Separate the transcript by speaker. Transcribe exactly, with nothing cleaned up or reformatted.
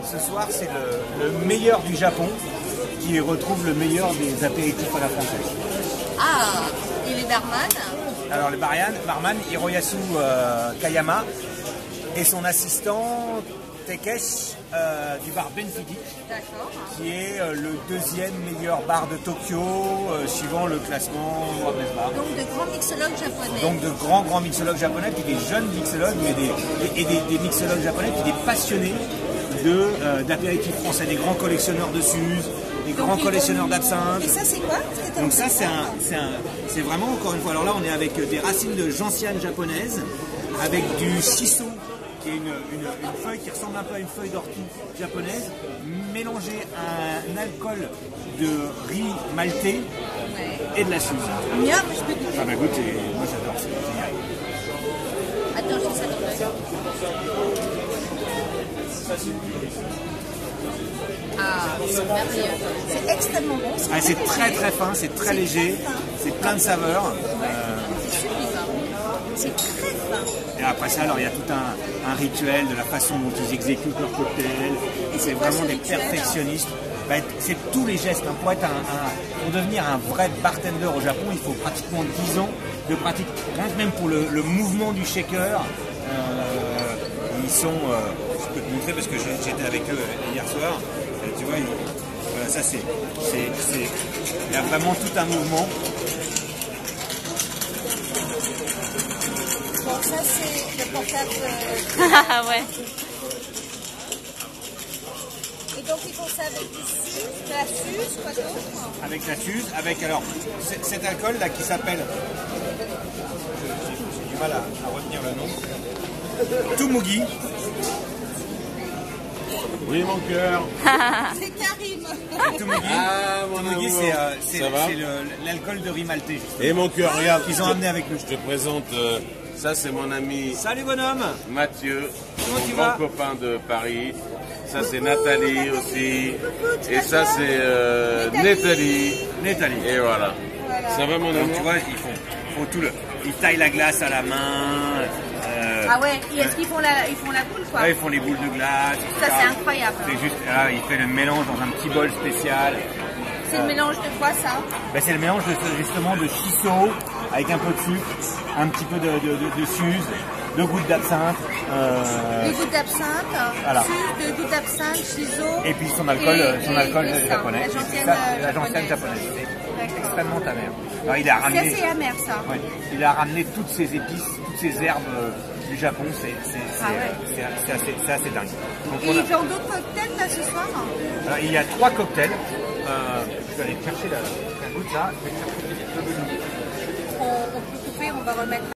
Speaker 1: Ce soir, c'est le, le meilleur du Japon qui retrouve le meilleur des apéritifs à la française.
Speaker 2: Ah, et les barman?
Speaker 1: Alors le barman, barman Hiroyasu euh, Kayama et son assistant Takesh euh, du bar Benfidi, qui est euh, le deuxième meilleur bar de Tokyo, euh, suivant le classement World Best Bar.
Speaker 2: Donc de grands mixologues japonais.
Speaker 1: Donc de grands grands mixologues japonais, puis des jeunes mixologues, mais des, et des, des mixologues japonais, puis des passionnés de euh, d'apéritifs français, des grands collectionneurs de Suze, des grands collectionneurs d'absinthe.
Speaker 2: Et ça c'est quoi?
Speaker 1: Donc ça c'est un, c'est un, c'est vraiment encore une fois. Alors là on est avec des racines de gentiane japonaise, avec du shiso, qui est une, une, une feuille qui ressemble un peu à une feuille d'ortie japonaise, mélangée à un alcool de riz maltais et de la Suze.
Speaker 2: Miam, je peux goûter.
Speaker 1: Ah bah goûte, moi j'adore, c'est génial.
Speaker 2: Attends, je fais ça dans l'œil. Ah, c'est merveilleux. C'est extrêmement bon.
Speaker 1: Ah, c'est très très fin, c'est très léger, c'est plein de saveurs.
Speaker 2: Ouais. Euh, c'est sublime. C'est très fin.
Speaker 1: Et après ça, alors il y a tout un, un rituel de la façon dont ils exécutent leur cocktail. C'est vraiment des perfectionnistes. Bah, c'est tous les gestes. Hein. Pour, être un, un, pour devenir un vrai bartender au Japon, il faut pratiquement dix ans de pratique. Même pour le, le mouvement du shaker, euh, ils sont. Euh, je peux te montrer parce que j'étais avec eux hier soir. Et tu vois, ils, voilà, ça c'est. Il y a vraiment tout un mouvement.
Speaker 2: Bon, ça c'est le portable.
Speaker 3: Ah ouais.
Speaker 2: Et donc ils font ça avec du sucre, de la Suze, quoi d'autre?
Speaker 1: Avec la Suze, avec alors cet alcool là qui s'appelle. J'ai du mal à, à retenir le nom. Tumugi.
Speaker 4: Oui mon cœur.
Speaker 2: C'est Karim.
Speaker 1: Tumugi.
Speaker 4: Ah mon
Speaker 1: Tumugi,
Speaker 4: amour.
Speaker 1: c'est
Speaker 4: Ça va?
Speaker 1: l'alcool de riz maltais.
Speaker 4: Et mon cœur, regarde.
Speaker 1: Qu'ils ont amené avec nous.
Speaker 4: Je te présente. Euh, ça c'est mon ami.
Speaker 1: Salut bonhomme.
Speaker 4: Mathieu,
Speaker 1: Comment
Speaker 4: mon
Speaker 1: tu
Speaker 4: grand
Speaker 1: vas?
Speaker 4: copain de Paris. Ça c'est Nathalie aussi. Et ça c'est euh, Nathalie.
Speaker 1: Nathalie.
Speaker 4: Et voilà. Ça va mon
Speaker 1: Donc
Speaker 4: amour?
Speaker 1: tu vois, ils font, font tout le. Ils taillent la glace à la main. Euh,
Speaker 2: Ah ouais, et est-ce qu'ils font la, ils font la boule quoi?
Speaker 1: Ouais, ils font les boules de glace.
Speaker 2: Ça c'est incroyable.
Speaker 1: C'est juste, là, il fait le mélange dans un petit bol spécial.
Speaker 2: C'est le mélange de quoi ça?
Speaker 1: Ben, c'est le mélange de, justement de shiso avec un peu de sucre, un petit peu de, de, de, de Suze, deux gouttes d'absinthe. Euh,
Speaker 2: Deux gouttes d'absinthe,
Speaker 1: voilà.
Speaker 2: Suze, deux gouttes d'absinthe, shiso.
Speaker 1: Et puis son alcool,
Speaker 2: et,
Speaker 1: son
Speaker 2: et,
Speaker 1: alcool
Speaker 2: et
Speaker 1: japonais.
Speaker 2: Ça, la gentiane,
Speaker 1: ça,
Speaker 2: euh,
Speaker 1: la gentiane japonaise. C'est extrêmement amer. Alors, il a
Speaker 2: C'est
Speaker 1: ramené,
Speaker 2: assez amer ça.
Speaker 1: ouais, il a ramené toutes ces épices, toutes ces herbes euh, du Japon. C'est
Speaker 2: Ah ouais.
Speaker 1: assez, assez dingue. Donc,
Speaker 2: Et
Speaker 1: on a,
Speaker 2: ils font d'autres cocktails là ce soir?
Speaker 1: alors, il y a trois cocktails. Euh, je vais aller chercher la, la goutte là. Je vais chercher
Speaker 2: on, on peut couper, on va remettre.